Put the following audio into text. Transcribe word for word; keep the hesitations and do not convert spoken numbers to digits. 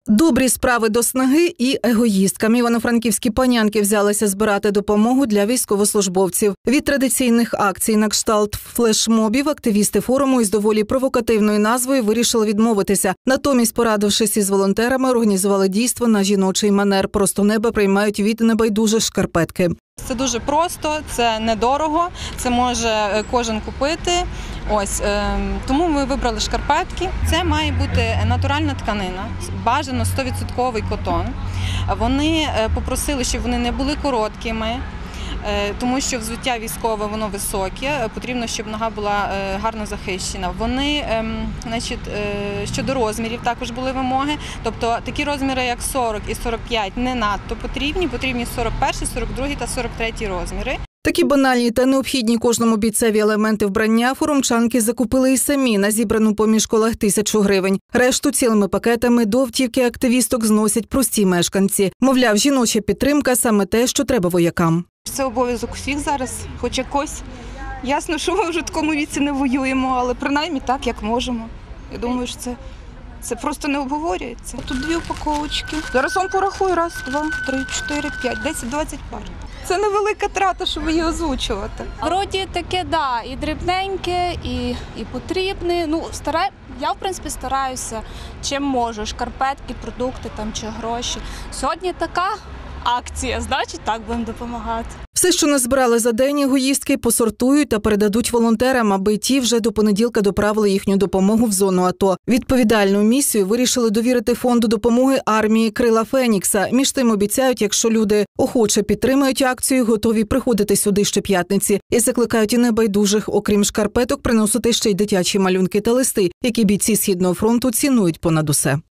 Добрі справи до снаги і егоїсткам. Івано-франківські панянки взялися збирати допомогу для військовослужбовців. Від традиційних акцій на кшталт флешмобів активісти форуму із доволі провокативною назвою вирішили відмовитися. Натомість, порадившись із волонтерами, організували дійство на жіночий манер. Просто неба приймають від небайдужих шкарпетки. Це дуже просто, це недорого, це може кожен купити. Ось, е, тому ми вибрали шкарпетки. Це має бути натуральна тканина, бажано сто відсотків котон. Вони попросили, щоб вони не були короткими, е, тому що взуття військове, воно високе, потрібно, щоб нога була е, гарно захищена. Вони, е, значить, е, щодо розмірів також були вимоги, тобто такі розміри, як сорок і сорок п'ять, не надто потрібні, потрібні сорок перший, сорок другий та сорок третій розміри. Такі банальні та необхідні кожному бійцеві елементи вбрання форумчанки закупили і самі на зібрану поміж колег тисячу гривень. Решту цілими пакетами до автівки активісток зносять прості мешканці. Мовляв, жіноча підтримка – саме те, що треба воякам. Це обов'язок всіх зараз, хоч якось. Ясно, що ми вже в такому віці не воюємо, але принаймні так, як можемо. Я думаю, що це, це просто не обговорюється. Тут дві упаковочки. Зараз вам порахую. Раз, два, три, чотири, п'ять, десять, двадцять пар. Це невелика трата, щоб її озвучувати. Вроді таке, да, і дрібненьке, і, і потрібне. Ну, старай, я, в принципі, стараюся, чим можу. Шкарпетки, продукти там, чи гроші. Сьогодні така акція, значить, так будемо допомагати. Все, що назбирали за день, егоїстки посортують та передадуть волонтерам, аби ті вже до понеділка доправили їхню допомогу в зону АТО. Відповідальну місію вирішили довірити фонду допомоги армії «Крила Фенікса». Між тим обіцяють, якщо люди охоче підтримають акцію, готові приходити сюди щоп'ятниці. І закликають і небайдужих, окрім шкарпеток, приносити ще й дитячі малюнки та листи, які бійці Східного фронту цінують понад усе.